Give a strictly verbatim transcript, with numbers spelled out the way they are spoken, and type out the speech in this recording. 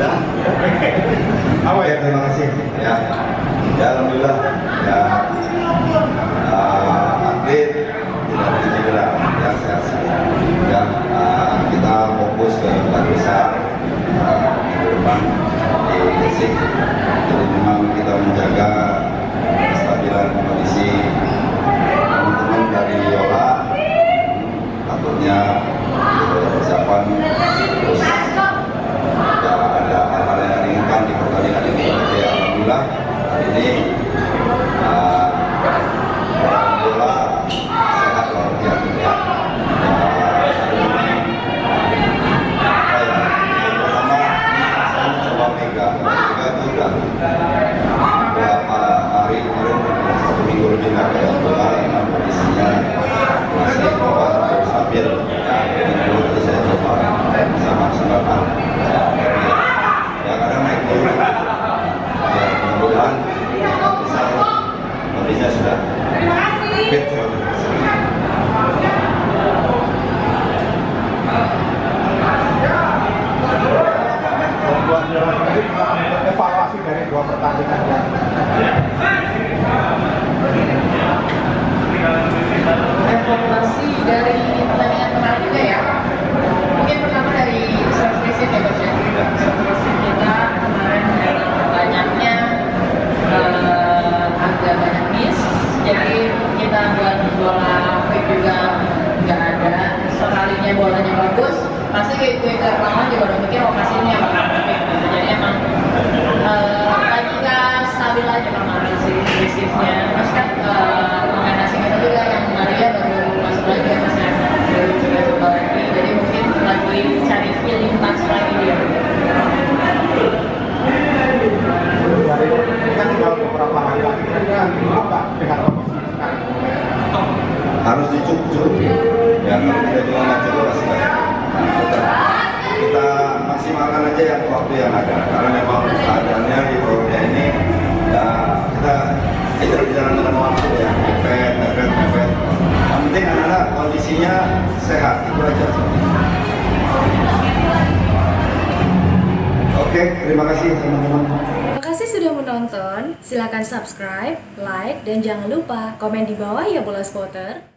Udah. Apa ya? Terima kasih. Ya, ya alhamdulillah. Ya, uh, atlet tidak ada cedera, ya sehat-sehat. Ya, uh, kita fokus ke empat besar uh, di depan di Gresik. Jadi memang kita menjaga kestabilan kondisi teman-teman dari Yola. Takutnya persiapan terus ya ada hal-hal yang diinginkan di pertandingan ini. Jadi alhamdulillah hari ini uh, bola sehat walafiat ya. Apa ya? Pertama saya mencoba pegang, pegang itu udah beberapa hari kemarin satu minggu lebih nggak pegang bola, memang kondisinya masih bawah terus stabil. Ya, jadi dulu itu saya coba sama maksimalkan. Ya kadang naik turun. Ya mudah-mudahan bisa kondisinya sudah fit. Evaluasi dari dua pertandingan. Evaluasi dari pertandingan kemarin juga ya. Mungkin pertama dari servis ya Coach ya. Servis kita kemarin memang banyaknya uh, agak banyak miss. Jadi kita buat bola quick juga nggak ada. Sekalinya bolanya bagus, pasti quick ke lawan juga udah mikir lokasinya yang bakal quick gitu. Jadi emang uh, lagi kita stabil aja memang si agresifnya. Terus kan uh, pemain asing itu juga yang Maria baru masuk lagi ya Mas ya, baru juga coba lagi. Jadi mungkin lagi cari feeling touch lagi dia. Kan tinggal beberapa hari lagi kan dibuka dengan kondisi sekarang. Harus dicuk-cuk ya, kalau tidak juga nggak cukup pasti nggak cukup. Nah, kita, kita maksimalkan aja yang waktu yang ada karena memang keadaannya di Provinsi ini ya kita kita berjalan dengan waktu ya, mepet, mepet, mepet. Yang penting anak-anak kondisinya sehat, itu aja. Oke, terima kasih teman-teman. Terima kasih sudah menonton. Silakan subscribe, like, dan jangan lupa komen di bawah ya Bola Spotter.